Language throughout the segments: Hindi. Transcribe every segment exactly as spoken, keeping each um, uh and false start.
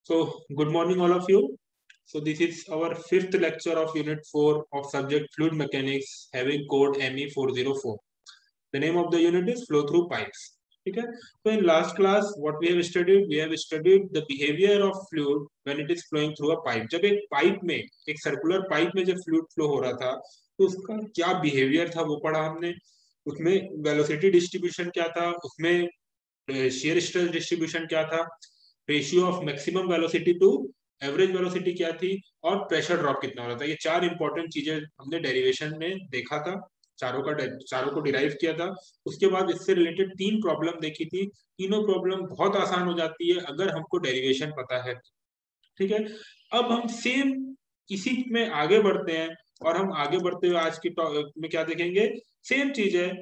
So, good morning, all of you. So, this is our fifth lecture of Unit four of subject Fluid Mechanics, having code M E four oh four. The name of the unit is Flow Through Pipes. Okay. So, in last class, what we have studied, we have studied the behavior of fluid when it is flowing through a pipe. जब एक पाइप में, एक सर्कुलर पाइप में जब फ्लूइड फ्लो हो रहा था, तो उसका क्या बिहेवियर था वो पढ़ा हमने. उसमें वेलोसिटी डिस्ट्रीब्यूशन क्या था, उसमें शेयर स्ट्रेस डिस्ट्रीब्यूशन क्या था, ratio of maximum velocity to average velocity क्या थी, और प्रेशर ड्रॉप कितना हो रहा था. ये चार इंपॉर्टेंट चीजें हमने डेरिवेशन में देखा था, चारों का चारों को डिराइव किया था. उसके बाद इससे रिलेटेड तीन प्रॉब्लम देखी थी. तीनों प्रॉब्लम बहुत आसान हो जाती है अगर हमको डेरिवेशन पता है. ठीक है. अब हम सेम इसी में आगे बढ़ते हैं, और हम आगे बढ़ते हुए आज की टॉपिक में क्या देखेंगे, सेम चीज है,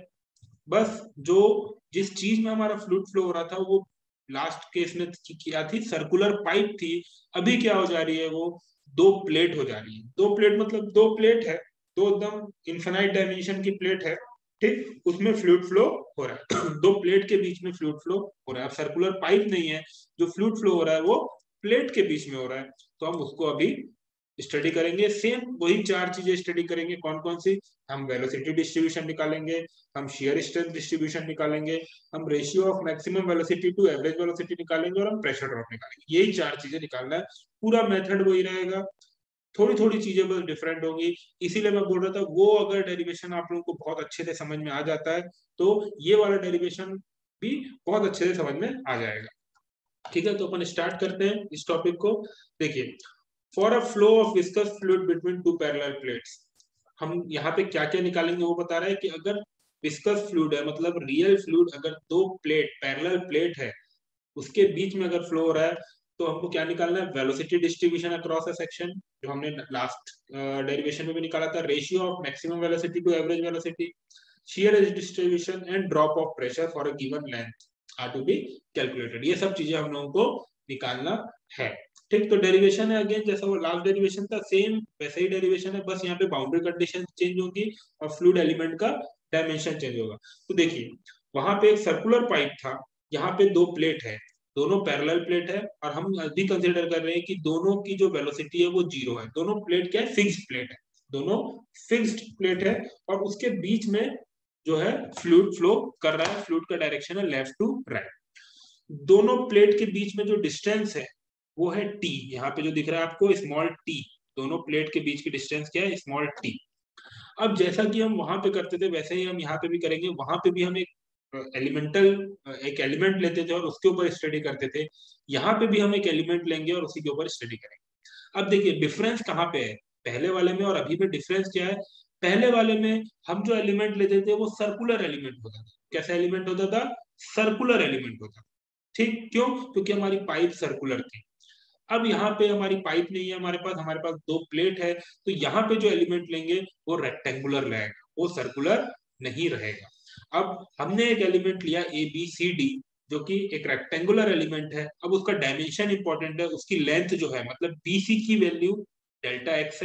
बस जो जिस चीज में हमारा फ्लूइड फ्लो हो रहा था वो लास्ट केस में क्या थी, सर्कुलर पाइप थी. अभी क्या हो जा रही है, वो दो प्लेट हो जा रही है. दो प्लेट मतलब दो प्लेट है, दो एकदम इन्फिनाइट डायमेंशन की प्लेट है. ठीक, उसमें फ्लूइड फ्लो हो रहा है. दो प्लेट के बीच में फ्लूइड फ्लो हो रहा है. सर्कुलर पाइप नहीं है, जो फ्लूइड फ्लो हो रहा है वो प्लेट के बीच में हो रहा है. तो हम उसको अभी स्टडी करेंगे. सेम वही चार चीजें स्टडी करेंगे. कौन कौन सी, हम वेलोसिटी डिस्ट्रीब्यूशन निकालेंगे, हम शियर स्ट्रेस डिस्ट्रीब्यूशन निकालेंगे, हम ratio of maximum velocity to average velocity निकालेंगे, और हम प्रेशर ड्रॉप निकालेंगे. यही चार चीजें निकालना है. पूरा मेथड वही रहेगा, थोड़ी थोड़ी चीजें बस डिफरेंट होंगी. इसीलिए मैं बोल रहा था, वो अगर डेरिवेशन आप लोगों को बहुत अच्छे से समझ में आ जाता है तो ये वाला डेरिवेशन भी बहुत अच्छे से समझ में आ जाएगा. ठीक है, तो अपन स्टार्ट करते हैं इस टॉपिक को. देखिए, for a flow of viscous fluid between two parallel plates, हम यहाँ पे क्या क्या निकालेंगे वो बता रहा है कि अगर विस्कस फ्लूइड है, मतलब रियल फ्लूइड, अगर दो प्लेट पैरेलल प्लेट है उसके बीच में अगर फ्लो हो रहा है, तो हमको क्या निकालना है, velocity distribution across a section, जो हमने लास्ट डेरिवेशन में भी निकाला था. Ratio of maximum velocity to average velocity, shear distribution and drop of pressure for a given length are to be calculated. ये सब चीजें हम लोगों को निकालना है. ठीक, तो डेरिवेशन है अगेन जैसा वो लास्ट डेरिवेशन था, सेम वैसे ही डेरिवेशन है, बस यहाँ पे बाउंड्री कंडीशन चेंज होगी और फ्लूइड एलिमेंट का डायमेंशन चेंज होगा. तो देखिए, वहां पे एक सर्कुलर पाइप था, यहाँ पे दो प्लेट है, दोनों पैरेलल प्लेट है, और हम अभी कंसिडर कर रहे हैं कि दोनों की जो वेलोसिटी है वो जीरो है. दोनों प्लेट क्या है, फिक्स्ड प्लेट है, दोनों फिक्स्ड प्लेट है, और उसके बीच में जो है फ्लूइड फ्लो कर रहा है. फ्लूइड का डायरेक्शन है लेफ्ट टू राइट. दोनों प्लेट के बीच में जो डिस्टेंस है वो है टी. यहाँ पे जो दिख रहा है आपको स्मॉल टी, दोनों प्लेट के बीच की डिस्टेंस क्या है, स्मॉल टी. अब जैसा कि हम वहां पे करते थे वैसे ही हम यहाँ पे भी करेंगे. वहां पे भी हम एक एलिमेंटल एक एलिमेंट लेते थे और उसके ऊपर स्टडी करते थे. यहाँ पे भी हम एक एलिमेंट लेंगे और उसी के ऊपर स्टडी करेंगे. अब देखिए डिफरेंस कहाँ पे है, पहले वाले में और अभी में डिफरेंस क्या है. पहले वाले में हम जो एलिमेंट लेते थे वो सर्कुलर एलिमेंट होता था. कैसा एलिमेंट होता था, सर्कुलर एलिमेंट होता था. ठीक, क्यों, क्योंकि हमारी पाइप सर्कुलर थी. अब यहाँ पे हमारी पाइप नहीं है हमारे पास, हमारे पास दो प्लेट है, तो यहाँ पे जो एलिमेंट लेंगे वो रेक्टेंगुलर रहेगा, वो सर्कुलर नहीं रहेगा. अब हमने एक एलिमेंट लिया ए बी सी डी, जो कि एक रेक्टेंगुलर एलिमेंट है. अब उसका डायमेंशन इंपॉर्टेंट है, उसकी लेंथ जो है, मतलब बीसी की वैल्यू डेल्टा एक्स है,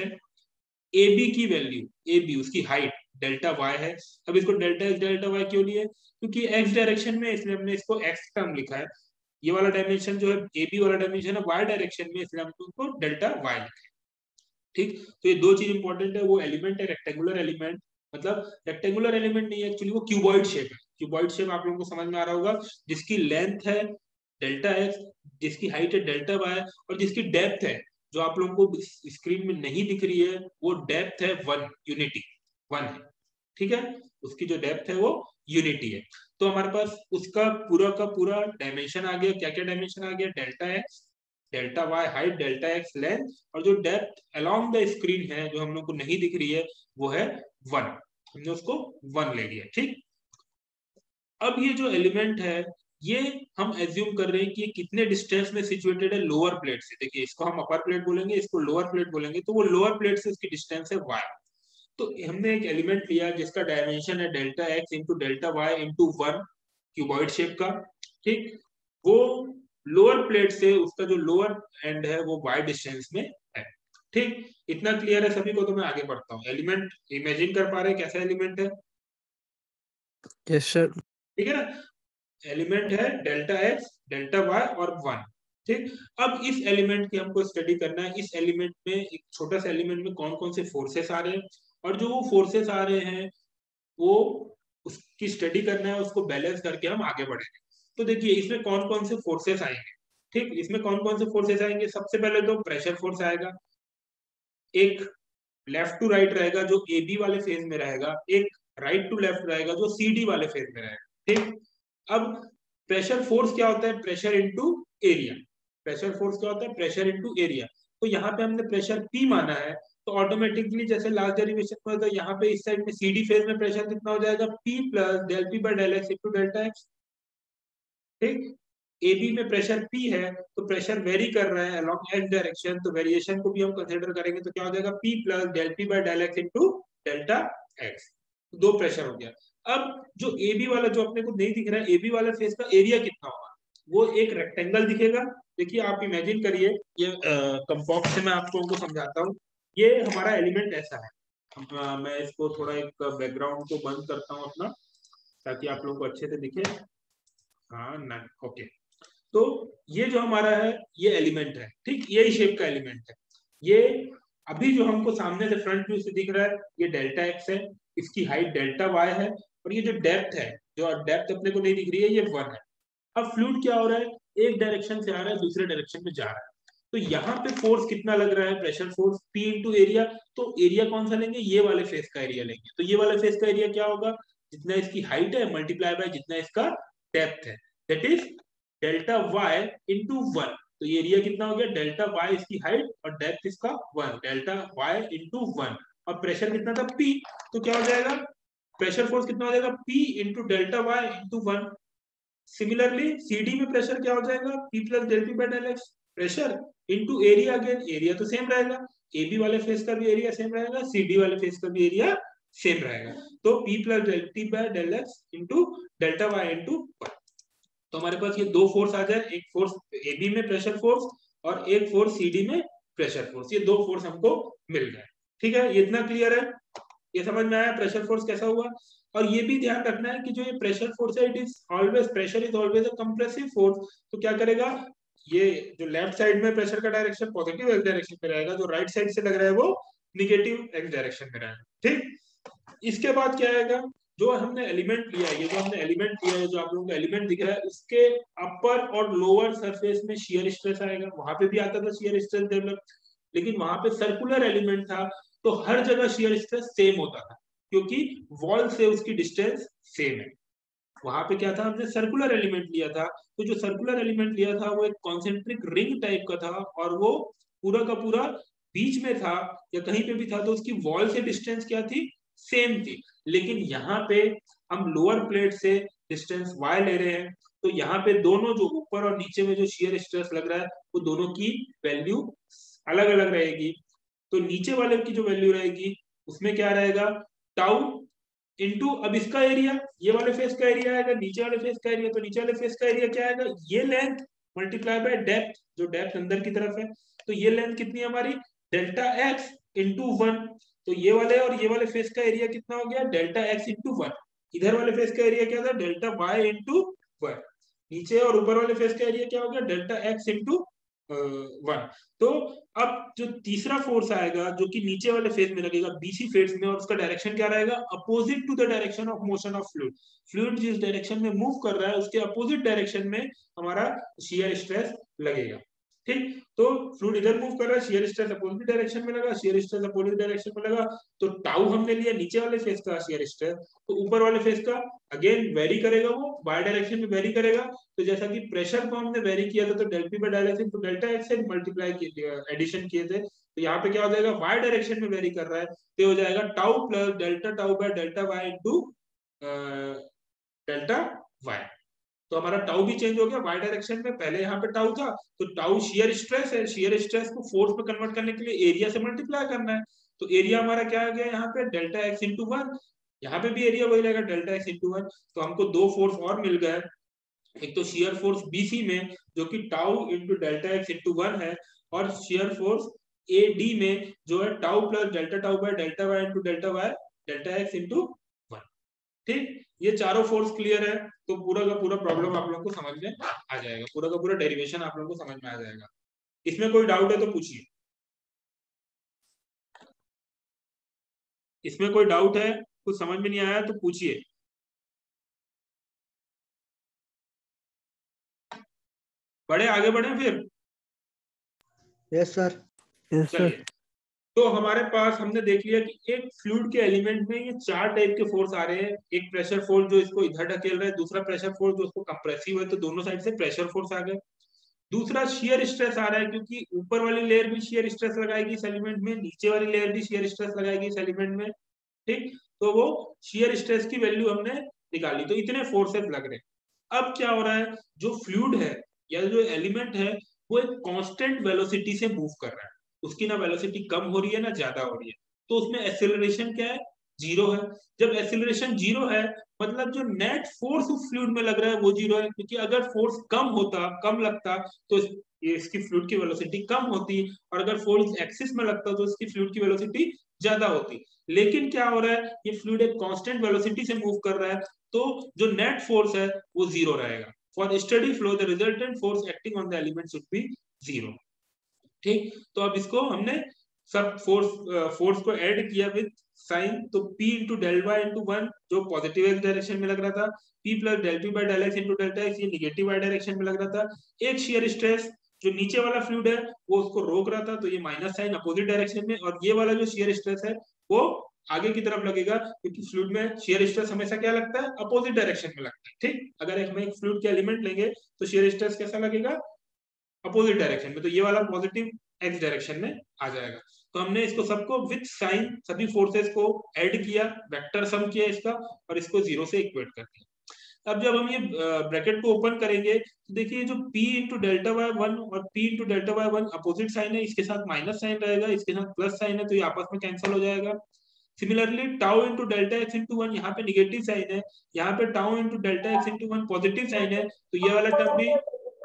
ए बी की वैल्यू ए बी उसकी हाइट डेल्टा वाई है. अब इसको डेल्टा एक्स डेल्टा वाई क्यों लिए, क्योंकि एक्स डायरेक्शन में, इसलिए हमने इसको एक्स टर्म लिखा है. ये वाला डायमेंशन जो है ए बी वाला डायमेंशन है वाई डायरेक्शन में, इसलिए हमने उसको डेल्टा वाई लिखा है. ठीक, तो ये दो चीज इंपॉर्टेंट है. वो एलिमेंट है रेक्टेंगुलर एलिमेंट, मतलब रेक्टेंगुलर एलिमेंट नहीं है एक्चुअली, वो क्यूबॉइड शेप है. क्यूबॉइड शेप आप लोगों को समझ में आ रहा होगा, जिसकी लेंथ है डेल्टा एक्स, जिसकी हाइट है डेल्टा वाई, और जिसकी डेप्थ है, जो आप लोगों को स्क्रीन में नहीं दिख रही है, वो डेप्थ है वन, यूनिटी वन है. ठीक है, उसकी जो डेप्थ है वो यूनिटी है. तो हमारे पास उसका पूरा का पूरा डायमेंशन आ गया. क्या क्या डायमेंशन आ गया, delta X, delta Y height, delta X length, और जो डेप्थ अलोंग द स्क्रीन है जो हम लोग को नहीं दिख रही है वो है वन. हमने उसको वन ले लिया. ठीक, अब ये जो एलिमेंट है ये हम एज्यूम कर रहे हैं कि ये कितने डिस्टेंस में सिचुएटेड है लोअर प्लेट से. देखिए, इसको हम अपर प्लेट बोलेंगे, इसको लोअर प्लेट बोलेंगे, तो वो लोअर प्लेट से उसकी डिस्टेंस है वाई. तो हमने एक एलिमेंट लिया जिसका डायमेंशन है delta X into delta Y into one, cuboid shape का. ठीक, वो लोअर प्लेट से उसका जो लोअर एंड है वो वाई डिस्टेंस में है. ठीक, इतना क्लियर है सभी को. तो मैं आगे बढ़ता हूँ. एलिमेंट इमेजिन कर पा रहे हैं कैसा एलिमेंट है? Yes sir. ठीक है ना, एलिमेंट है डेल्टा एक्स डेल्टा वाई और वन. ठीक, अब इस एलिमेंट की हमको स्टडी करना है। इस एलिमेंट में, एक छोटा सा एलिमेंट में कौन कौन से फोर्सेस आ रहे हैं, और जो वो फोर्सेस आ रहे हैं वो उसकी स्टडी करना है, उसको बैलेंस करके हम आगे बढ़ेंगे। तो देखिए इसमें कौन कौन से फोर्सेस आएंगे। ठीक, इसमें कौन कौन से फोर्सेस आएंगे, सबसे पहले तो प्रेशर फोर्स आएगा, एक लेफ्ट टू राइट रहेगा जो ए बी वाले फेज में रहेगा, एक राइट टू लेफ्ट रहेगा जो सी डी वाले फेज में रहेगा। ठीक, अब प्रेशर फोर्स क्या होता है, pressure into area. Pressure force क्या होता है, प्रेशर इनटू एरिया। तो यहाँ पे हमने प्रेशर पी माना है, तो ऑटोमेटिकली जैसे लास्ट डेरिवेशन में होता है, यहाँ पे इस साइड में सी डी फेज में प्रेशर कितना हो जाएगा, P plus del P by del X into delta X. ठीक, ए बी में प्रेशर P है, तो प्रेशर वेरी कर रहा है अलोंग एक्स डायरेक्शन, तो वेरिएशन को भी हम कंसीडर करेंगे, तो क्या हो जाएगा P plus del P by del X into delta X. दो प्रेशर हो गया। अब जो ए बी वाला जो अपने को नहीं दिख रहा है, ए बी वाला फेस का एरिया कितना होगा, वो एक रेक्टेंगल दिखेगा। देखिए आप इमेजिन करिए, ये कंपॉक्स से मैं आपको उनको समझाता हूँ। ये हमारा एलिमेंट ऐसा है, आ, मैं इसको थोड़ा एक बैकग्राउंड को बंद करता हूँ अपना, ताकि आप लोगों को अच्छे से दिखे। हाँ ना, ओके। तो ये जो हमारा है ये एलिमेंट है, ठीक, यही शेप का एलिमेंट है। ये अभी जो हमको सामने से फ्रंट व्यू से दिख रहा है ये डेल्टा एक्स है, इसकी हाइट डेल्टा वाई है, और ये जो डेप्थ है, जो डेप्थ अपने को नहीं दिख रही है, ये वन है। अब फ्लूइड क्या हो रहा है, एक डायरेक्शन से आ रहा है दूसरे डायरेक्शन में जा रहा है। तो यहाँ पे फोर्स कितना लग रहा है, pressure force P into area. तो एरिया कौन सा लेंगे, ये वाले फेस का एरिया लेंगे। तो ये वाले फेस का एरिया क्या होगा, जितना इसकी हाइट है मल्टीप्लाई बाय जितना इसका डेप्थ है, that is delta Y into one. तो ये एरिया कितना हो गया, डेल्टा वाई इसकी हाइट और डेप्थ इसका one, delta Y into one. और प्रेशर कितना था P, तो क्या हो जाएगा, प्रेशर फोर्स कितना हो जाएगा, P into delta Y into one. Similarly C D में प्रेशर क्या हो जाएगा, P plus del P by del X, pressure into area, again area तो सेम रहेगा, ए बी वाले फेस का भी एरिया सेम रहेगा, सी डी वाले फेस का भी एरिया सेम रहेगा। तो P plus del T by del x into delta Y into one. तो हमारे पास ये दो फोर्स आ जाए, एक फोर्स ए बी में प्रेशर फोर्स और एक फोर्स सी डी में प्रेशर फोर्स, ये दो फोर्स हमको मिल गए। ठीक है, ये इतना क्लियर है, ये समझ में आया प्रेशर फोर्स कैसा हुआ। और ये भी ध्यान रखना है कि जो ये प्रेशर फोर्स है, it is always, pressure is always a compressive force. तो क्या करेगा, ये जो लेफ्ट साइड में प्रेशर का डायरेक्शन पॉजिटिव एक्स डायरेक्शन में रहेगा, जो राइट साइड से लग रहा है वो निगेटिव एक्स डायरेक्शन में रहेगा। ठीक, इसके बाद क्या आएगा, जो हमने एलिमेंट लिया है, ये जो हमने एलिमेंट लिया है, जो आप लोगों को एलिमेंट दिख रहा है, उसके अपर और लोअर सरफेस में शियर स्ट्रेस आएगा। वहां पे भी आता था शियर स्ट्रेस डेवलप, लेकिन वहां पे सर्कुलर एलिमेंट था, तो हर जगह शियर स्ट्रेस सेम होता था, क्योंकि वॉल से उसकी डिस्टेंस सेम है। वहां पे क्या था, हमने सर्कुलर एलिमेंट लिया था, तो जो सर्कुलर एलिमेंट लिया था वो एक कॉन्सेंट्रिक रिंग टाइप का था, और वो पूरा का पूरा बीच में था या कहीं पे भी था, तो उसकी वॉल से डिस्टेंस क्या थी, सेम थी। लेकिन यहाँ पे हम लोअर प्लेट से डिस्टेंस y ले रहे हैं, तो यहाँ पे दोनों जो ऊपर और नीचे में जो शियर स्ट्रेस लग रहा है, वो दोनों की वैल्यू अलग अलग रहेगी। तो नीचे वाले की जो वैल्यू रहेगी उसमें क्या रहेगा, टाउ इंटू, अब इसका एरिया, ये वाले फेस का एरिया आएगा, नीचे वाले फेस का एरिया, तो नीचे वाले फेस का एरिया क्या आएगा, ये लेंथ मल्टीप्लाई बाय डेप्थ, जो डेप्थ अंदर की तरफ है, तो ये लेंथ कितनी है हमारी, डेल्टा एक्स इंटू वन। तो ये वाले और ये वाले फेस का एरिया कितना हो गया, डेल्टा एक्स इंटू वन। इधर वाले फेस का एरिया क्या था, डेल्टा वाई इंटू वन। नीचे और ऊपर वाले फेस का एरिया क्या हो गया, डेल्टा एक्स इंटू वन। तो अब जो तीसरा फोर्स आएगा जो कि नीचे वाले फेज में लगेगा, बीसी फेज में, और उसका डायरेक्शन क्या रहेगा, opposite to the direction of motion of fluid. Fluid जिस डायरेक्शन में मूव कर रहा है उसके अपोजिट डायरेक्शन में हमारा शियर स्ट्रेस लगेगा। ठीक, तो फ्लूइड इधर मूव कर रहा है, शियर स्ट्रेस अपोजिट डायरेक्शन में लगा, शियर स्ट्रेस अपोजिट डायरेक्शन में लगा, तो टाउ हमने लिया नीचे वाले फेस का शियर स्ट्रेस, तो ऊपर वाले फेस का अगेन वेरी करेगा, वो बाय डायरेक्शन में वेरी करेगा। तो जैसा कि प्रेशर को हमने वेरी किया था, तो del P by del X तो डेल्टा एक्स से मल्टीप्लाई किए, एडिशन किए थे, तो यहाँ पे क्या हो जाएगा, वाई डायरेक्शन में वेरी कर रहा है, तो हो जाएगा tau plus delta tau by delta Y into delta Y. तो हमारा टाउ भी चेंज हो गया वाई डायरेक्शन में, पहले यहाँ पे टाउ था, तो टाउ शियर स्ट्रेस है, शियर स्ट्रेस को फोर्स में कन्वर्ट करने के लिए एरिया से मल्टीप्लाई करना है, तो एरिया हमारा क्या आ गया यहाँ पे, डेल्टा एक्स इंटू वन। यहाँ पे भी एरिया वही रहेगा, डेल्टा एक्स इंटू वन। तो हमको दो फोर्स और मिल गए, एक तो शियर फोर्स बीसी में जो कि tau into delta X into one है, और शियर फोर्स ए डी में जो है tau plus delta tau by delta Y into delta Y delta X into one. ठीक, ये चारों फोर्स क्लियर है तो पूरा का पूरा प्रॉब्लम आप लोगों को समझ में आ जाएगा, पूरा का पूरा डेरिवेशन आप लोगों को समझ में आ जाएगा। इसमें कोई डाउट है तो पूछिए, इसमें कोई डाउट है, कुछ समझ में नहीं आया तो पूछिए। बड़े आगे बढ़े फिर। Yes sir. Yes sir. चलिए, तो हमारे पास हमने देख लिया कि एक फ्लूइड के एलिमेंट में ये चार टाइप के फोर्स आ रहे हैं। एक प्रेशर फोर्स जो इसको इधर ढकेल रहा है, दूसरा प्रेशर फोर्स जो इसको कंप्रेसिव है, तो दोनों साइड से प्रेशर फोर्स आ गए। दूसरा शियर स्ट्रेस आ रहा है, क्योंकि ऊपर वाली लेयर भी शियर स्ट्रेस लगाएगी इस एलिमेंट में, नीचे वाली लेयर भी शियर स्ट्रेस लगाएगी इस एलिमेंट में। ठीक, तो वो शियर स्ट्रेस की वैल्यू हमने निकाली, तो इतने फोर्सेस लग रहे हैं। अब क्या हो रहा है, जो फ्लूइड है या जो एलिमेंट है वो एक कांस्टेंट वेलोसिटी से मूव कर रहा है, उसकी ना वेलोसिटी कम हो रही है ना ज्यादा हो रही है, तो उसमें एक्सेलरेशन क्या है, जीरो है। जब एक्सेलरेशन जीरो है मतलब जो नेट फोर्स उस फ्लूइड में लग रहा है वो जीरो है, क्योंकि अगर फोर्स कम होता, कम लगता तो ये इसकी फ्लूइड की वेलोसिटी कम होती, और अगर फोर्स एक्सिस में लगता तो इसकी फ्लूइड की वेलोसिटी ज्यादा होती। लेकिन क्या हो रहा है, ये फ्लूइड एक कांस्टेंट वेलोसिटी से मूव कर रहा है, तो जो नेट फोर्स है वो जीरो रहेगा। For steady flow the resultant force acting on the element should be zero. ठीक, तो अब इसको हमने सब फोर्स फोर्स को ऐड किया विद साइन, तो P into del Y into one जो पॉजिटिव एक्स डायरेक्शन में लग रहा था, P plus del P by del x into delta X ये निगेटिव वाई डायरेक्शन में लग रहा था। एक शियर स्ट्रेस जो नीचे वाला फ्लूइड है वो उसको रोक रहा था, तो ये माइनस साइन अपोजिट डायरेक्शन में, और ये वाला जो शियर स्ट्रेस है वो आगे की तरफ लगेगा, क्योंकि फ्लूइड में शियर स्ट्रेस हमेशा क्या लगता है, अपोजिट डायरेक्शन में लगता है। ठीक, अगर हम एक फ्लूइड के एलिमेंट लेंगे तो शियर स्ट्रेस कैसा लगेगा, अपोजिट डायरेक्शन में, तो ये वाला पॉजिटिव एक्स डायरेक्शन में आ जाएगा। तो हमने इसको सबको विथ साइन सभी फोर्सेस को ऐड किया, वेक्टर सम किया इसका, और इसको जीरो से इक्वेट कर दिया। अब जब हम ये ब्रैकेट को ओपन करेंगे तो देखिए जो P into delta Y one और P into delta Y one opposite sign है, इसके साथ माइनस साइन रहेगा, इसके साथ प्लस साइन है, तो ये आपस में कैंसिल हो जाएगा। Similarly tau into delta X into one, यहाँ पे निगेटिव साइन है, यहाँ पे tau into delta X into one positive sign है, तो ये वाला टर्म भी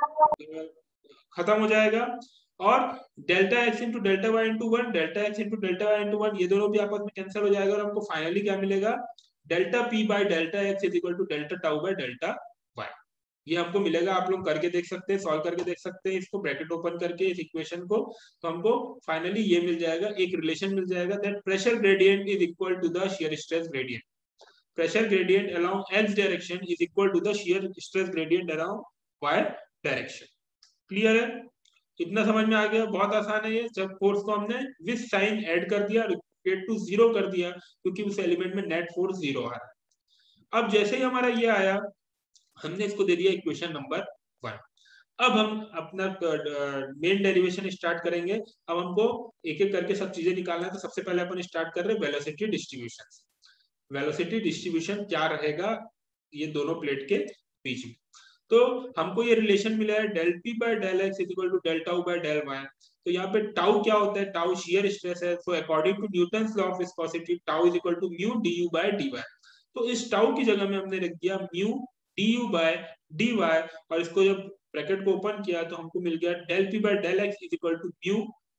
खत्म हो जाएगा। और delta X into delta Y into one, delta X into delta Y into one, ये दोनों भी आपस में कैंसिल हो जाएगा, और हमको फाइनली क्या मिलेगा, delta P by delta X is equal to delta tau by delta Y. ये हमको मिलेगा, आप लोग करके देख सकते हैं, सॉल्व करके देख सकते हैं इसको, ब्रैकेट ओपन करके इस इक्वेशन को, तो हमको फाइनली ये मिल जाएगा, एक रिलेशन मिल जाएगा that pressure gradient is equal to the shear stress gradient. Pressure gradient along X direction is equal to the shear stress gradient along Y direction. Clear है, इतना समझ में आ गया, बहुत आसान है ये। जब फोर्स को हमने विद साइन ऐड कर दिया, इक्वेट टू जीरो कर दिया, क्योंकि उस एलिमेंट में नेट फोर्स जीरो आ रहा है। अब जैसे ही हमारा ये आया, हमने इसको दे दिया इक्वेशन नंबर वन। अब हम अपना मेन डेरिवेशन स्टार्ट करेंगे। अब हमको एक एक करके सब चीजें निकालना है, तो सबसे पहले अपन स्टार्ट कर रहे हैं वेलोसिटी डिस्ट्रीब्यूशन। वेलोसिटी डिस्ट्रीब्यूशन क्या रहेगा ये दोनों प्लेट के बीच में, तो हमको ये रिलेशन मिला है del P by del X equal to del tau by del Y. तो यहाँ पे टाउ क्या होता है, टाउ शियर स्ट्रेस है, so according to Newton's law of viscosity tau is equal to mu D U by D Y. तो इस टाउ की जगह में हमने रख दिया mu D U by D Y, और इसको जब ब्रैकेट को ओपन किया तो हमको मिल गया del P by del X is equal to mu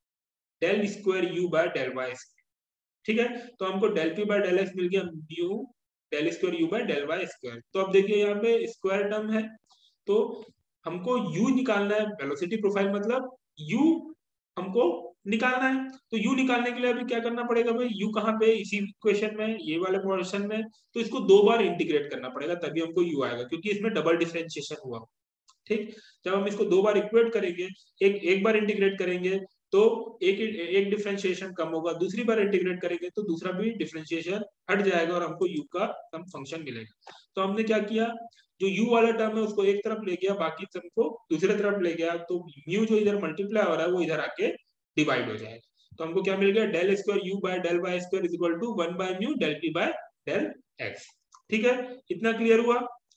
del square U by del Y. ठीक है, तो हमको del P by del X मिल गया mu del square U by del Y square. तो अब देखिए यहाँ पे स्क्वायर टर्म है, तो हमको u निकालना है, वेलोसिटी प्रोफाइल मतलब u हमको निकालना है। तो u निकालने के लिए अभी क्या करना पड़ेगा भाई, u कहाँ पे, इसी इक्वेशन में, ये वाले पोर्शन में, तो इसको दो बार इंटीग्रेट करना पड़ेगा तभी हमको u आएगा, क्योंकि इसमें डबल डिफरेंशिएशन हुआ। ठीक, जब हम इसको दो बार इक्वेट करेंगे, एक एक बार इंटीग्रेट करेंगे तो एक एक डिफरेंशिएशन कम होगा, दूसरी बार इंटीग्रेट करेंगे तो दूसरा भी डिफरेंशिएशन हट जाएगा और हमको u का सम फंक्शन मिलेगा। तो हमने क्या किया, जो u वाला टर्म है उसको एक तरफ ले गया, बाकी सब को दूसरे तरफ ले गया, तो म्यू जो इधर मल्टीप्लाई हो रहा है वो इधर आके डिवाइड हो जाएगा। तो हमको क्या मिल गया, del square U by del Y square is equal to one by mu del P by del X. ठीक है, इतना क्लियर हुआ,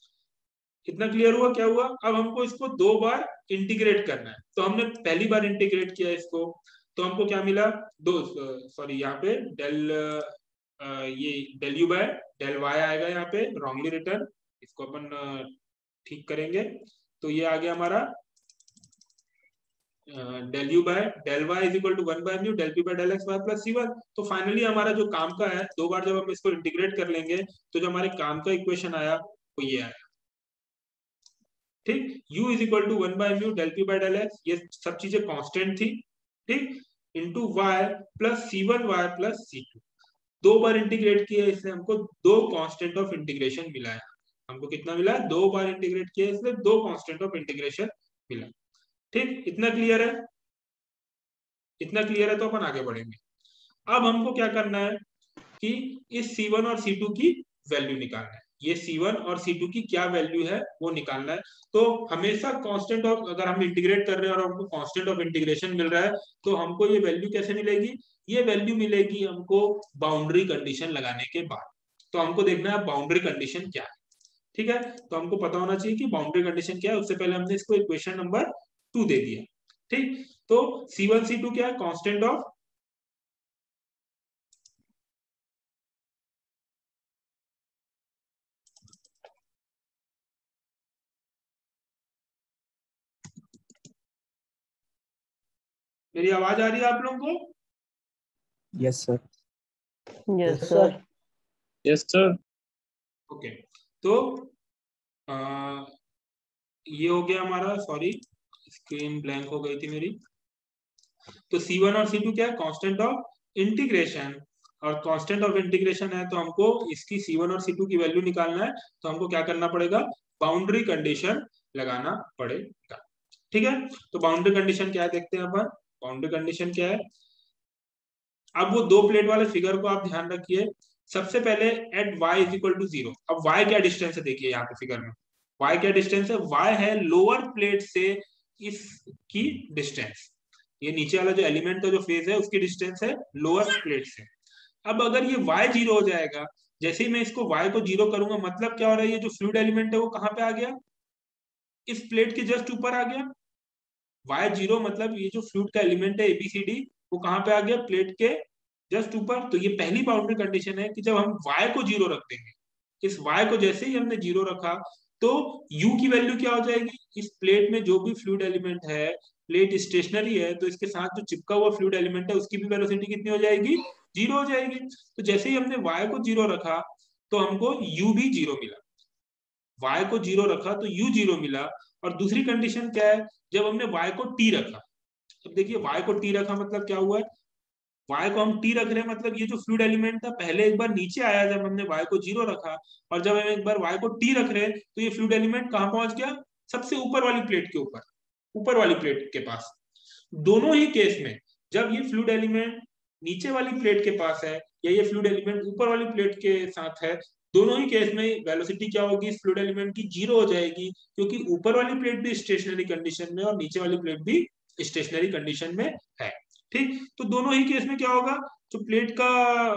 इतना क्लियर हुआ। क्या हुआ, अब हमको इसको दो बार इंटीग्रेट करना है। तो हमने पहली बार इंटीग्रेट किया इसको, तो हमको क्या मिला, दो सॉरी यहाँ पे डेल ये del U by del Y आएगा, यहाँ पे रॉन्गली रिटर्न, इसको अपन ठीक करेंगे। तो ये आ गया हमारा del U by del Y is equal to one by mu del P by del X Y plus C one. तो फाइनली हमारा जो काम का है, दो बार जब हम इसको इंटीग्रेट कर लेंगे तो जो हमारे काम का इक्वेशन आया वो ये आया। ठीक, u is equal to one by mu del P by del X, ये सब चीजें कांस्टेंट थी। ठीक, into Y plus C one Y plus C two. दो बार इंटीग्रेट किया इससे हमको दो कांस्टेंट ऑफ इंटीग्रेशन मिला है। हमको कितना मिला? दो बार इंटीग्रेट किया इसलिए दो कांस्टेंट ऑफ इंटीग्रेशन मिला। ठीक, इतना क्लियर है? इतना क्लियर है तो अपन आगे बढ़ेंगे। अब हमको क्या करना है कि इस सी वन और सी टू की वैल्यू निकालना है। ये सी वन और सी टू की क्या वैल्यू है वो निकालना है। तो हमेशा कांस्टेंट ऑफ, अगर हम इंटीग्रेट कर रहे हैं और हमको कांस्टेंट ऑफ इंटीग्रेशन मिल रहा है तो हमको ये वैल्यू कैसे मिलेगी? ये वैल्यू मिलेगी हमको बाउंड्री कंडीशन लगाने के बाद। तो हमको देखना है बाउंड्री कंडीशन क्या है। ठीक है, तो हमको पता होना चाहिए कि बाउंड्री कंडीशन क्या है। उससे पहले हमने इसको इक्वेशन नंबर टू दे दिया। ठीक, तो सी वन सी टू क्या है? कांस्टेंट ऑफ मेरी आवाज आ रही है आप लोगों को? Yes sir. Yes sir. Yes sir. Okay, तो आ, ये हो गया हमारा, सॉरी स्क्रीन ब्लैंक हो गई थी मेरी। तो सी वन और सी टू क्या है? कांस्टेंट ऑफ इंटीग्रेशन, और कांस्टेंट ऑफ इंटीग्रेशन है तो हमको इसकी सी वन और सी टू की वैल्यू निकालना है। तो हमको क्या करना पड़ेगा? बाउंड्री कंडीशन लगाना पड़ेगा। ठीक है, तो बाउंड्री कंडीशन क्या है देखते हैं अपन। बाउंड्री कंडीशन क्या है? अब वो दो प्लेट वाले फिगर को आप ध्यान रखिए। सबसे पहले at y is equal to zero. अब y क्या डिस्टेंस है देखिए यहाँ पे फिगर में। y क्या डिस्टेंस है? y है लोअर प्लेट से इसकी डिस्टेंस। ये नीचे वाला जो एलिमेंट का जो फेज है उसकी डिस्टेंस है लोअर प्लेट से। अब अगर ये y जीरो हो जाएगा, जैसे ही मैं इसको y को जीरो करूंगा, मतलब क्या हो रहा है? ये जो फ्लूइड एलिमेंट है वो कहाँ पे आ गया? इस प्लेट के जस्ट ऊपर आ गया। y जीरो मतलब ये जो फ्लूइड का एलिमेंट है एबीसीडी वो कहाँ पे आ गया? प्लेट के जस्ट ऊपर। तो ये पहली बाउंड्री कंडीशन है कि जब हम y को जीरो रख देंगे, इस y को जैसे ही हमने जीरो रखा तो u की वैल्यू क्या हो जाएगी? इस प्लेट में जो भी फ्लूइड एलिमेंट है, प्लेट स्टेशनरी है तो इसके साथ जो चिपका हुआ फ्लूइड एलिमेंट है उसकी भी वेलोसिटी कितनी हो जाएगी? जीरो हो जाएगी। तो जैसे ही हमने y को जीरो रखा तो हमको u भी जीरो मिला। y को जीरो रखा तो u जीरो मिला। और दूसरी कंडीशन क्या है? जब हमने y को t रखा, अब देखिए y को t रखा मतलब क्या हुआ है? y को हम t रख रहे हैं मतलब ये जो फ्लूइड एलिमेंट था पहले एक बार नीचे आया जब हमने y को जीरो रखा, और जब हम एक बार y को t रख रहे हैं तो ये फ्लूइड एलिमेंट कहाँ पहुंच गया? सबसे ऊपर वाली प्लेट के ऊपर, ऊपर वाली प्लेट के पास। दोनों ही केस में जब ये फ्लूइड एलिमेंट नीचे वाली प्लेट के पास है या ये फ्लूइड एलिमेंट ऊपर वाली प्लेट के साथ है, दोनों ही केस में वेलोसिटी क्या होगी? इस फ्लूइड एलिमेंट की जीरो हो जाएगी, क्योंकि ऊपर वाली प्लेट भी स्टेशनरी कंडीशन में और नीचे वाली प्लेट भी स्टेशनरी कंडीशन में है। ठीक, तो दोनों ही केस में क्या होगा? जो प्लेट का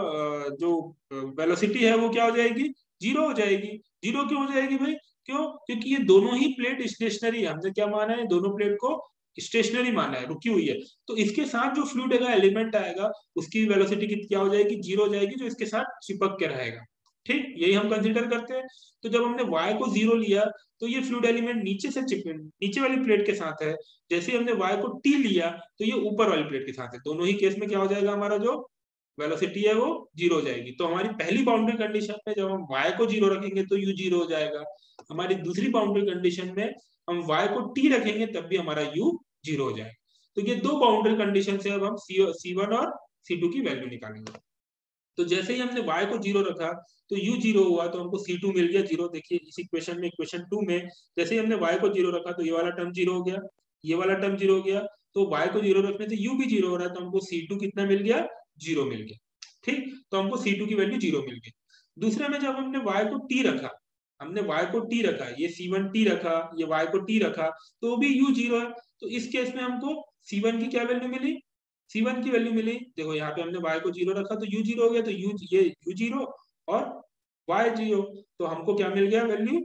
जो वेलोसिटी है वो क्या हो जाएगी? जीरो हो जाएगी। जीरो क्यों हो जाएगी भाई? क्यों? क्योंकि ये दोनों ही प्लेट स्टेशनरी है। हमने क्या माना है? दोनों प्लेट को स्टेशनरी माना है, रुकी हुई है। तो इसके साथ जो फ्लूइड का एलिमेंट आएगा उसकी वेलोसिटी क्या हो जाएगी? जीरो हो जाएगी, जो इसके साथ चिपक के रहेगा। ठीक, यही हम कंसीडर करते हैं। तो जब हमने y को जीरो लिया तो ये फ्लूइड एलिमेंट नीचे से चिप नीचे वाली प्लेट के साथ है। जैसे हमने y को t लिया तो ये ऊपर वाली प्लेट के साथ है। दोनों ही केस में क्या हो जाएगा? हमारा जो वेलोसिटी है वो जीरो हो जाएगी। तो हमारी पहली बाउंड्री कंडीशन में जब हम y को जीरो रखेंगे तो u जीरो हो जाएगा। हमारी दूसरी बाउंड्री कंडीशन में हम y को t रखेंगे तब भी हमारा u जीरो हो जाएगा। तो ये दो बाउंड्री कंडीशन से अब हम सी वन और सी टू की वैल्यू निकालेंगे। तो जैसे ही हमने y को जीरो रखा तो u जीरो हुआ तो हमको सी टू मिल गया जीरो। देखिए इस इक्वेशन में, इक्वेशन टू में जैसे ही हमने y को जीरो रखा तो ये वाला टर्म जीरो हो गया, ये वाला टर्म जीरो हो गया। तो y को जीरो रखने से u भी जीरो हो रहा है तो हमको सी टू कितना मिल गया? जीरो मिल गया। ठीक, तो हमको सी टू की वैल्यू जीरो मिल गई। दूसरे में जब हमने y को t रखा, हमने y को t रखा, ये सी वन t रखा, ये y को t रखा, तो भी u जीरो है। तो इस केस में हमको सी वन की क्या वैल्यू मिली? सी वन की वैल्यू मिली। देखो यहाँ पे हमने y को जीरो रखा तो u जीरो हो गया, तो u ये u जीरो और y जीरो। तो हमको क्या मिल गया value?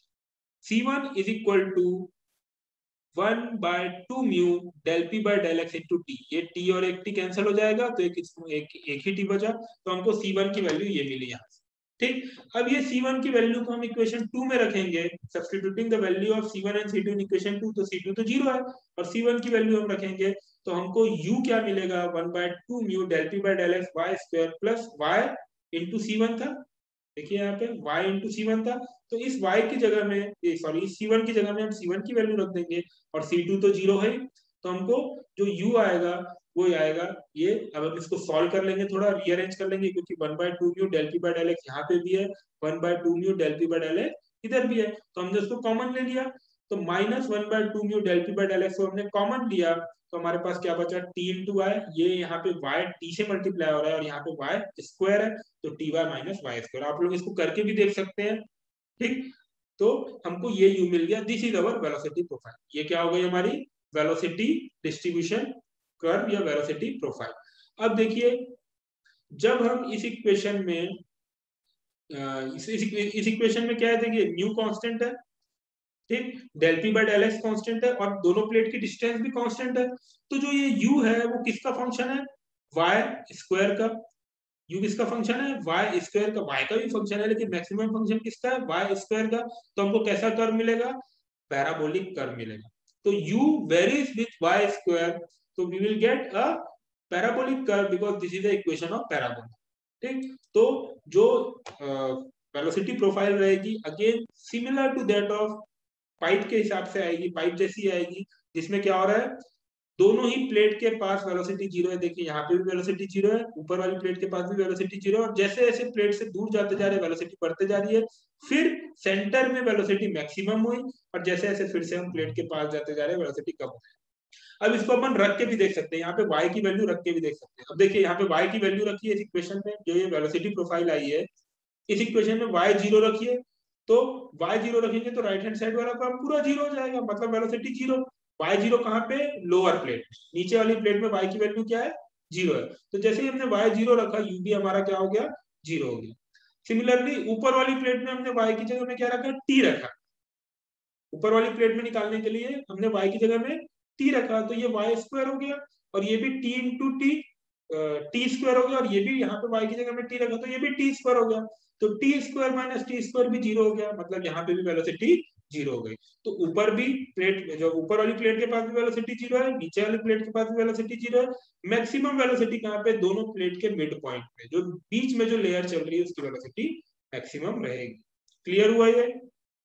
C one is equal to one by two mu del P by del x into T. ये t और एक t कैंसिल हो जाएगा तो एक, एक, एक ही t बचा। तो हमको सी वन की वैल्यू ये मिली यहाँ से। ठीक, अब ये सी वन की वैल्यू को हम इक्वेशन टू में रखेंगे, substituting the value of C one and C two in equation two, तो सी टू तो जीरो है और सी वन की वैल्यू हम रखेंगे तो हमको u क्या मिलेगा, one by two mu del P by del X Y square plus Y into C one था, देखिए यहाँ पे y इंटू सी वन था, तो इस y की जगह में, सॉरी इस सी वन की जगह में हम सी वन की वैल्यू रख देंगे और सी टू तो जीरो है, तो हमको जो u आएगा वो आएगा ये, अब हम इसको सॉल्व कर लेंगे, थोड़ा रीअरेंज कर लेंगे क्योंकि one by two mu del P by del X यहाँ पे भी है, one by two mu del P by del X इधर भी है, तो हमने उसको कॉमन ले लिया, तो minus one by two mu del P by del x को हमने कॉमन लिया, तो हमारे पास क्या बचा, टी इंटू वाई, ये यहाँ पे y t से मल्टीप्लाई हो रहा है और यहाँ पे y स्क्वायर है, तो T Y minus Y square, आप लोग इसको करके भी देख सकते हैं। ठीक, तो हमको ये u मिल गया, this is our velocity profile, ये क्या हो गई हमारी वेलोसिटी डिस्ट्रीब्यूशन कर्व या वेलोसिटी प्रोफाइल। अब देखिए जब हम इस इक्वेशन में इस इस इक्वेशन में क्या है, देखिए न्यू कांस्टेंट है, ठीक, del P by del X constant है और दोनों प्लेट की डिस्टेंस भी कांस्टेंट है, तो जो ये u है वो किसका फंक्शन है, y स्क्वायर का, u किसका फंक्शन है, y स्क्वायर का, y का भी फंक्शन है लेकिन मैक्सिमम फंक्शन किसका है, y स्क्वायर का, तो हमको कैसा कर्व मिलेगा, पैराबोलिक कर्व मिलेगा, तो u varies with y square, तो we will get a parabolic curve because this is the equation of parabola. ठीक, तो जो वेलोसिटी प्रोफाइल रहेगी again similar to that of pipe के हिसाब से आएगी, पाइप जैसी आएगी, जिसमें क्या हो रहा है, दोनों ही प्लेट के पास वेलोसिटी जीरो है, देखिए यहाँ पे भी वेलोसिटी जीरो है, ऊपर वाली प्लेट के पास भी वेलोसिटी जीरो है, और जैसे जैसे प्लेट से दूर जाते जा रहे वेलोसिटी बढ़ते जा रही है, फिर सेंटर में वेलोसिटी मैक्सिमम हुई और जैसे जैसे फिर से हम प्लेट के पास जाते जा रहे हैं वेलोसिटी कम हो रही है। अब इसको अपन रख के भी देख सकते हैं, यहाँ पे y की वैल्यू रख के भी देख सकते हैं। अब देखिए यहाँ पे y की वैल्यू रखी है इस इक्वेशन में, जो ये वेलोसिटी प्रोफाइल आई है इस इक्वेशन में y जीरो रखिए, तो y जीरो रखेंगे तो राइट हैंड साइड वाला काम पूरा जीरो हो जाएगा, मतलब वेलोसिटी जीरो, y जीरो कहाँ पे, लोअर प्लेट, नीचे वाली प्लेट में y की वैल्यू क्या है, जीरो है, तो जैसे ही हमने y जीरो रखा u भी हमारा क्या हो गया, जीरो हो गया। सिमिलरली ऊपर वाली प्लेट में हमने y की जगह में क्या रखा, t रखा, ऊपर वाली प्लेट में निकालने के लिए हमने y की जगह में t रखा, तो ये y स्क्वायर हो गया और ये भी t into T T square हो गया, और ये भी यहाँ पे y की जगह में t रखा तो ये भी t स्क्वायर हो गया, तो T square minus T square भी जीरो हो गया, मतलब यहाँ पे भी वेलोसिटी जीरो हो गई। तो ऊपर भी प्लेट, जो ऊपर वाली प्लेट के पास भी वेलोसिटी जीरो है, नीचे वाली प्लेट के पास भी वेलोसिटी जीरो है, मैक्सिमम वेलोसिटी कहाँ पे, दोनों प्लेट के मिड पॉइंट पे, जो बीच में जो लेयर चल रही है उसकी वेलोसिटी मैक्सिमम रहेगी। क्लियर हुआ ये?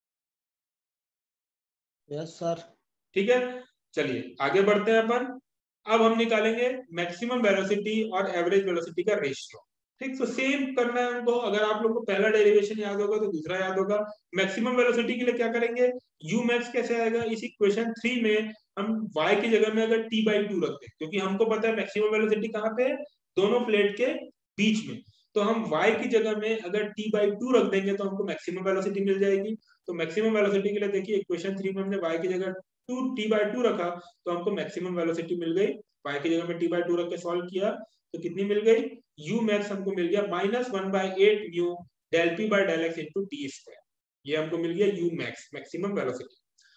Yes sir. ठीक है, चलिए आगे बढ़ते हैं अपन। अब हम निकालेंगे मैक्सिमम वेलोसिटी और एवरेज वेलोसिटी का रेशियो। ठीक, तो सेम करना है हमको, अगर आप लोग को पहला डेरिवेशन याद होगा तो दूसरा याद होगा। मैक्सिमम वेलोसिटी के लिए क्या करेंगे, u मैक्स कैसे आएगा, इस इक्वेशन थ्री में हम y की जगह में अगर t बाई टू रखते हैं, क्योंकि हमको पता है मैक्सिमम वेलोसिटी कहाँ पे है, दोनों प्लेट के बीच में, तो हम y की जगह में अगर t बाई टू रख देंगे तो हमको मैक्सिमम वेलोसिटी मिल जाएगी। तो मैक्सिमम वेलोसिटी के लिए देखिए इक्वेशन थ्री में हमने y की जगह टू टी बाई टू रखा तो हमको मैक्सिमम वेलोसिटी मिल गई, y की जगह में t बाई टू रख के सॉल्व किया तो कितनी मिल गई, u मैक्स हमको मिल गया minus one by eight mu del P by del x into T square, ये हमको मिल गया u मैक्स मैक्सिमम वेलोसिटी।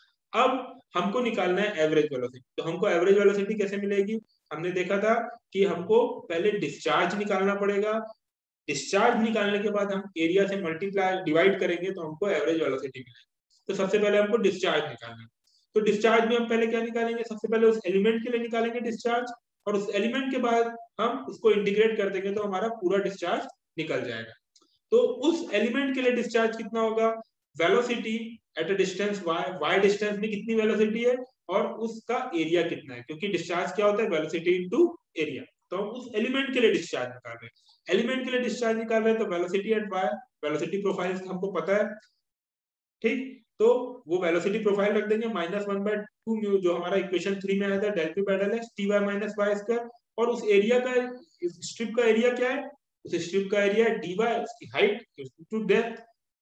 अब हमको निकालना है एवरेज वेलोसिटी, तो हमको एवरेज वेलोसिटी कैसे मिलेगी, हमने देखा था कि हमको पहले डिस्चार्ज निकालना पड़ेगा, डिस्चार्ज निकालने के बाद हम एरिया से मल्टीप्लाई डिवाइड करेंगे तो हमको एवरेज वेलोसिटी मिलेगी। तो सबसे पहले हमको डिस्चार्ज निकालना है, तो डिस्चार्ज में हम पहले क्या निकालेंगे, सबसे पहले उस एलिमेंट के लिए निकालेंगे डिस्चार्ज, और उस एलिमेंट के बाद हम उसको इंटीग्रेट कर देंगे तो हमारा पूरा डिस्चार्ज निकल जाएगा। तो उस एलिमेंट के लिए डिस्चार्ज कितना होगा, velocity at a distance y, y distance में कितनी वेलोसिटी है और उसका एरिया कितना है, क्योंकि डिस्चार्ज क्या होता है, वेलोसिटी इनटू एरिया, तो हम उस एलिमेंट के लिए डिस्चार्ज निकाल रहे हैं। एलिमेंट के लिए डिस्चार्ज निकाल रहे हैं तो velocity at y, velocity profile हमको पता है, ठीक, तो वो वेलोसिटी प्रोफाइल रख देंगे minus one by two mu, जो हमारा इक्वेशन थ्री में आया था, del P by del x T Y minus Y square, और उस एरिया का, स्ट्रिप का एरिया क्या है, उस स्ट्रिप का एरिया डी वाई, उसकी हाइट टू डेप्थ,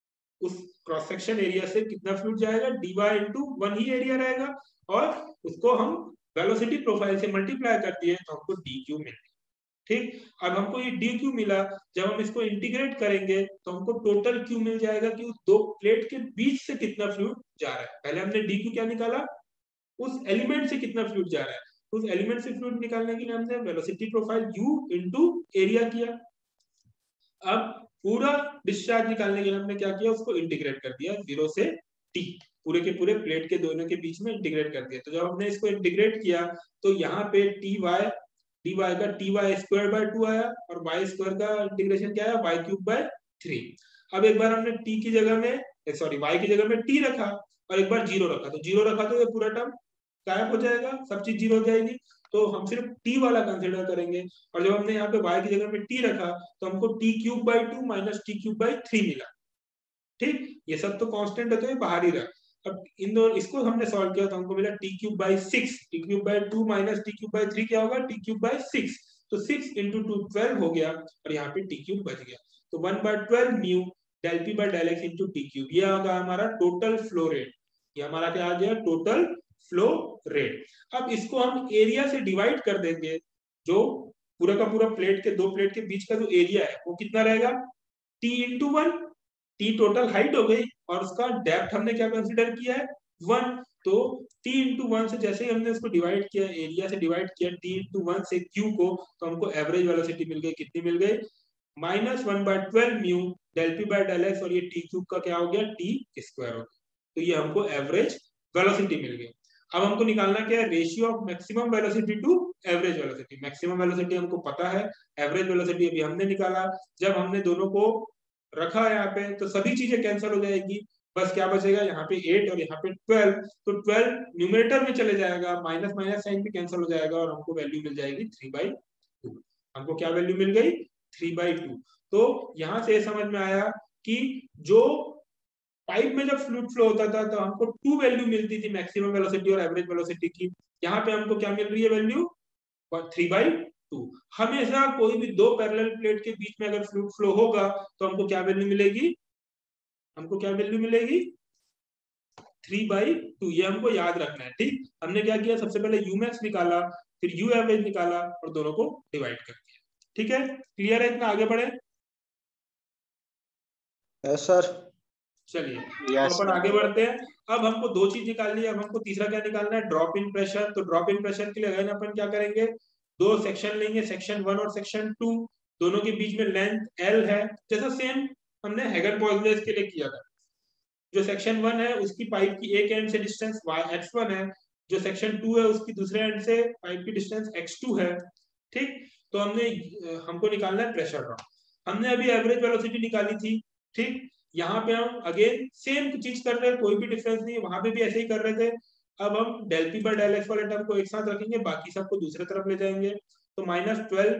उस क्रॉस सेक्शन एरिया से कितना फ्लूइड जाएगा, डी वाई इंटू वन ही एरिया रहेगा, और उसको हम वेलोसिटी प्रोफाइल से मल्टीप्लाई कर दिए तो हमको डी क्यू मिल गया। ठीक, अब हमको ये डी क्यू मिला, जब हम इसको इंटीग्रेट करेंगे तो हमको टोटल क्यू मिल जाएगा कि उस दो प्लेट के बीच से कितना फ्लूइड जा रहा है। पहले हमने डी क्यू क्या निकाला, उस एलिमेंट से कितना फ्लूइड जा रहा है, उस एलिमेंट से फ्लूइड निकालने के लिए हमने velocity profile u into area किया। अब पूरा डिस्चार्ज निकालने के लिए हमने क्या किया, उसको इंटीग्रेट कर दिया जीरो से टी, पूरे के पूरे प्लेट के दोनों के बीच में इंटीग्रेट कर दिया। तो जब हमने इसको इंटीग्रेट किया तो यहाँ पे टी वाई डी वाई का T Y square by two आया और वाई स्क्वायर का इंटीग्रेशन क्या आया, वाई क्यूब बाय थ्री। अब एक बार हमने टी की जगह में सॉरी वाई की जगह में टी रखा और एक बार जीरो रखा, तो जीरो रखा तो ये पूरा टर्म गायब हो जाएगा, सब चीज जीरो हो जाएगी। तो हम सिर्फ टी वाला कंसिडर करेंगे और जब हमने यहाँ पे y की जगह में t रखा तो हमको T cube by two minus T cube by three मिला। ठीक, ये सब तो कांस्टेंट है तो ये बाहर ही रहा। अब इन दोनों इसको हमने सॉल्व किया तो हमको मिला T cube by six, T cube by two minus T cube by three क्या होगा, टी क्यूब बाई सिक्स। तो सिक्स इंटू टू ट्वेल्व हो गया और यहाँ पे टी क्यूब बच गया। तो one by twelve mu del P by del x into T cube, ये होगा हमारा टोटल फ्लो रेट। ये हमारा क्या आ गया, टोटल फ्लो रेट। अब इसको हम एरिया से डिवाइड कर देंगे, जो पूरा का पूरा प्लेट के दो प्लेट के बीच का जो एरिया है वो कितना रहेगा, T into one, T total height हो गई और उसका डेप्थ हमने क्या कंसीडर किया है, वन। तो टी इंटू वन से जैसे ही हमने उसको डिवाइड किया, एरिया से डिवाइड किया टी इंटू वन से क्यू को, तो हमको एवरेज वेलोसिटी मिल गई, कितनी मिल गई, minus one by twelve mu del P by del x, और ये टी क्यूब का क्या हो गया, टी स्क्वायर हो गया। तो ये हमको एवरेज वेलोसिटी मिल गई। अब हमको निकालना क्या है, ratio of maximum velocity to average velocity. Maximum velocity हमको पता है, एवरेज वेलोसिटी अभी हमने निकाला। जब हमने दोनों को रखा यहाँ पे तो सभी चीजें कैंसिल हो जाएगी, बस क्या बचेगा, यहाँ पे एट और यहाँ पे ट्वेल्व। तो ट्वेल्व न्यूमरेटर में चले जाएगा, माइनस माइनस साइन भी कैंसिल हो जाएगा और हमको वैल्यू मिल जाएगी थ्री बाई टू। हमको क्या वैल्यू मिल गई, थ्री बाई टू। तो यहाँ से समझ में आया कि जो पाइप में जब फ्लूइड फ्लो होता था तो हमको टू वैल्यू मिलती थी, मैक्सिमम वेलोसिटी और एवरेज वेलोसिटी की। यहाँ पे हमको क्या मिल रही है वैल्यू, थ्री बाई टू। हमेशा कोई भी दो पैरेलल प्लेट के बीच में अगर फ्लूइड फ्लो होगा तो हमको क्या वैल्यू मिलेगी, हमको क्या वैल्यू मिलेगी, थ्री बाई टू। ये हमको याद रखना है। ठीक, हमने क्या किया, सबसे पहले यू मैक्स निकाला, फिर यू एवरेज निकाला और दोनों को डिवाइड कर दिया। ठीक है, क्लियर है, इतना आगे बढ़े। Yes sir. चलिए Yes, तो अपन आगे बढ़ते हैं। अब हमको दो चीज निकालनी है, अब हमको तीसरा क्या निकालना है, ड्रॉप इन प्रेशर। तो ड्रॉप इन प्रेशर के लिए अगर अपन क्या करेंगे, दो सेक्शन लेंगे, सेक्शन वन और सेक्शन टू, दोनों के बीच में लेंथ एल है, जैसा सेम हमने हैगन-पॉइसलेस के लिए किया था। जो सेक्शन वन है उसकी पाइप की एक एंड से डिस्टेंस एक्स वन है, जो सेक्शन टू है उसकी दूसरे एंड से पाइप की डिस्टेंस एक्स टू है। ठीक, तो हमने हमको निकालना है प्रेशर ड्रॉप। हमने अभी एवरेज वेलोसिटी निकाली थी। ठीक, यहाँ पे हम अगेन सेम चीज कर रहे हैं, कोई भी डिफरेंस नहीं है, वहां पे भी ऐसे ही कर रहे थे। अब हम del P by del x वाले टर्म को एक साथ रखेंगे, बाकी सबको दूसरे तरफ ले जाएंगे। तो minus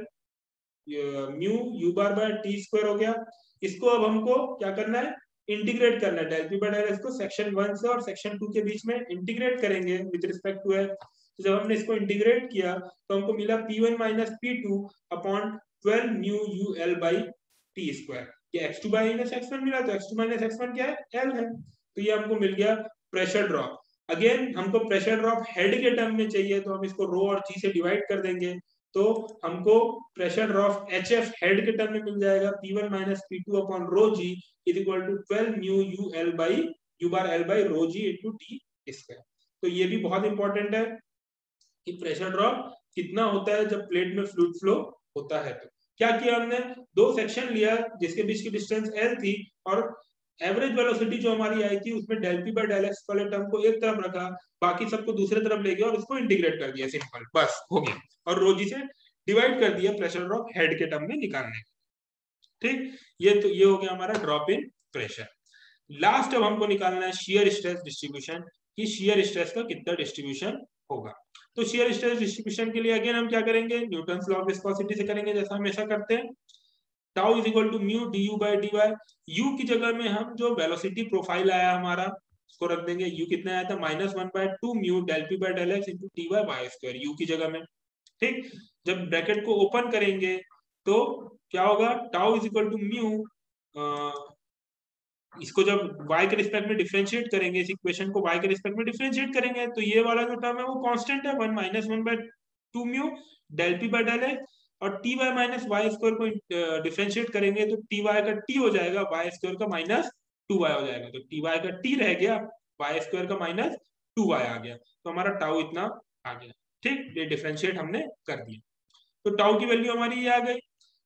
twelve mu u bar by t square हो गया। इसको अब हमको क्या करना है, इंटीग्रेट करना है। Del P by del x को सेक्शन वन से और सेक्शन टू के बीच में इंटीग्रेट करेंगे विद रिस्पेक्ट टू एल। तो जब हमने इसको इंटीग्रेट किया तो हमको मिला p one minus p two upon twelve mu u l by t square. ये x two minus x one मिला, तो x two minus x one क्या है, एल है। तो ये हमको मिल गया प्रेशर ड्रॉप। अगेन हमको प्रेशर ड्रॉप हेड के टर्म में चाहिए, तो हम इसको रो और जी से डिवाइड कर देंगे। तो हमको pressure drop h f head के टर्म में मिल जाएगा, p one minus p two upon rho g is equal to twelve mu u l by u bar l by rho g into T square. तो ये भी बहुत इंपॉर्टेंट है कि प्रेशर ड्रॉप कितना होता है जब प्लेट में फ्लूइड फ्लो होता है। तो क्या किया हमने, दो सेक्शन लिया जिसके बीच की डिस्टेंस एल थी और एवरेज वेलोसिटी जो हमारी आई थी उसमें del P by del x वाले टर्म को एक तरफ रखा, बाकी सबको दूसरे तरफ ले गया और उसको इंटीग्रेट कर दिया, सिंपल, बस हो गया। और रोजी से डिवाइड कर दिया प्रेशर ड्रॉप हेड के टर्म में निकालने। ठीक, ये तो ये हो गया हमारा ड्रॉप इन प्रेशर। लास्ट अब हमको निकालना है शियर स्ट्रेस डिस्ट्रीब्यूशन, कि शियर स्ट्रेस का कितना डिस्ट्रीब्यूशन होगा। तो शियर स्ट्रेस डिस्ट्रीब्यूशन के लिए अगेन हम क्या करेंगे, न्यूटन्स लॉ ऑफ विस्कोसिटी से करेंगे, जैसा हमेशा करते हैं। Tau is equal to mu D u by d y. U की जगह में हम जो वेलोसिटी प्रोफाइल आया हमारा उसको रख देंगे। यू कितना आया था, minus one by two mu del P by del x into t y by square, u की जगह में। ठीक, जब ब्रैकेट को ओपन करेंगे तो क्या होगा, tau is equal to mu, इसको जब y के रिस्पेक्ट में डिफरेंशिएट करेंगे, इस इक्वेशन को y के रिस्पेक्ट में डिफरेंशिएट करेंगे, तो ये वाला जो टर्म है वो कांस्टेंट है, one minus one by two mu del P by del x, और t Y minus Y square को डिफरेंशिएट करेंगे तो टी वाई का टी हो जाएगा, वाई स्क्वायर का माइनस टू वाई हो जाएगा। तो टी वाई का टी रह गया, वाई स्क्वायर का माइनस टू वाई आ गया, तो हमारा टाउ इतना आ गया। ठीक, ये डिफरेंशिएट हमने कर दिया, तो टाउ की वैल्यू हमारी ये आ गई।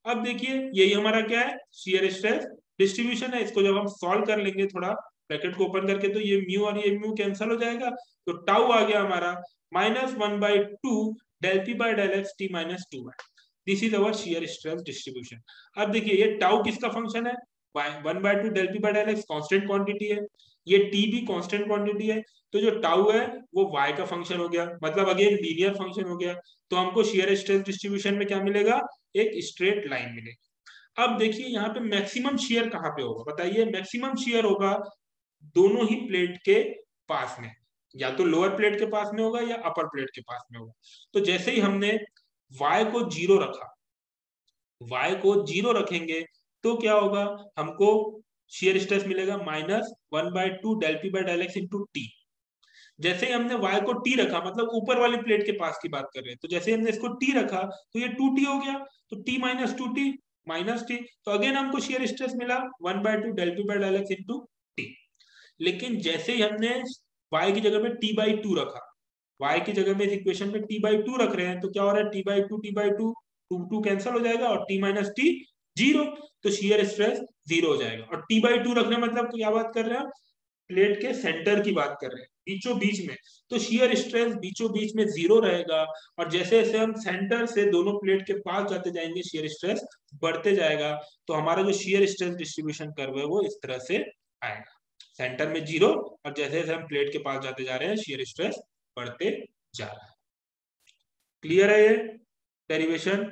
अब देखिए यही हमारा क्या है, शियर स्ट्रेस डिस्ट्रीब्यूशन है। इसको जब हम सॉल्व कर लेंगे थोड़ा ब्रैकेट को ओपन करके, तो ये म्यू और ये म्यू कैंसिल हो जाएगा, तो टाउ आ गया हमारा minus one by two del P by del x t minus two है। This is our shear stress distribution. अब देखिए ये टाउ किसका फंक्शन है, one by two del P by del x constant quantity है, ये टी भी कॉन्स्टेंट क्वांटिटी है, तो जो टाउ है वो y का फंक्शन हो गया, मतलब अगेन लीनियर फंक्शन हो गया। तो हमको शियर स्ट्रेस डिस्ट्रीब्यूशन में क्या मिलेगा, एक स्ट्रेट लाइन मिलेगी। अब देखिए यहाँ पे मैक्सिमम शियर कहाँ पे होगा, बताइए। मैक्सिमम शियर होगा दोनों ही प्लेट के पास में, या तो लोअर प्लेट के पास में होगा या अपर प्लेट के पास में होगा। तो जैसे ही हमने y को जीरो रखा, y को जीरो रखेंगे तो क्या होगा, हमको शियर स्ट्रेस मिलेगा minus one by two del P by del x into t. जैसे ही हमने y को t रखा, मतलब ऊपर वाली प्लेट के पास की बात कर रहे हैं, तो जैसे हमने इसको t रखा तो ये टू टी हो गया, तो t minus two t minus t, तो अगेन हमको शियर स्ट्रेस मिला one by two del P by del x into t. लेकिन जैसे ही हमने y की जगह में t बाई टू रखा, y की जगह में इस इक्वेशन में t बाई टू रख रहे हैं, तो क्या हो रहा है, t by two t by two two two cancel हो जाएगा और t माइनस टी जीरो, तो शियर स्ट्रेस जीरो हो जाएगा। और t बाई टू रखने मतलब क्या बात कर रहे हैं, प्लेट के सेंटर की बात कर रहे हैं, बीचों बीच में, तो शियर स्ट्रेस बीचों बीच में जीरो रहेगा। और जैसे जैसे हम सेंटर से दोनों प्लेट के पास जाते जाएंगे शियर स्ट्रेस बढ़ते जाएगा। तो हमारा जो शियर स्ट्रेस डिस्ट्रीब्यूशन कर्व है वो इस तरह से आएगा, सेंटर में जीरो और जैसे जैसे हम प्लेट के पास जाते जा रहे हैं शियर स्ट्रेस बढ़ते जा रहा है। क्लियर है ये डेरिवेशन?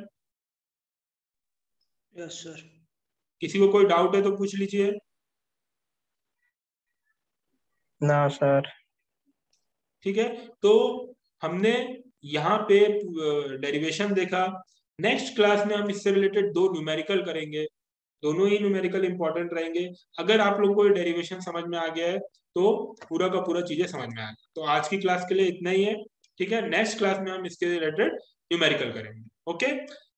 Yes sir. किसी को कोई डाउट है तो पूछ लीजिए। ना सर। ठीक है, तो हमने यहाँ पे डेरिवेशन देखा। नेक्स्ट क्लास में हम इससे रिलेटेड दो न्यूमेरिकल करेंगे, दोनों ही न्यूमेरिकल इंपॉर्टेंट रहेंगे। अगर आप लोगों को डेरिवेशन समझ में आ गया है तो पूरा का पूरा चीजें समझ में आ गया। तो आज की क्लास के लिए इतना ही है, ठीक है। नेक्स्ट क्लास में हम इसके रिलेटेड न्यूमेरिकल करेंगे। ओके।